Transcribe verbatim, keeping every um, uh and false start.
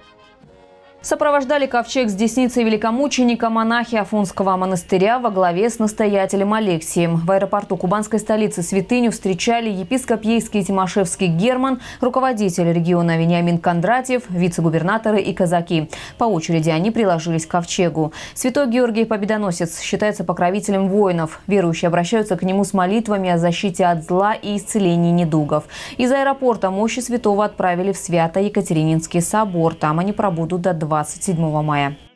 Сопровождали ковчег с десницей великомученика монахи Афонского монастыря во главе с настоятелем Алексием. В аэропорту кубанской столицы святыню встречали епископ Ейский Тимошевский Герман, руководитель региона Вениамин Кондратьев, вице-губернаторы и казаки. По очереди они приложились к ковчегу. Святой Георгий Победоносец считается покровителем воинов. Верующие обращаются к нему с молитвами о защите от зла и исцелении недугов. Из аэропорта мощи святого отправили в Свято-Екатерининский собор. Там они пробудут до двадцать седьмого мая.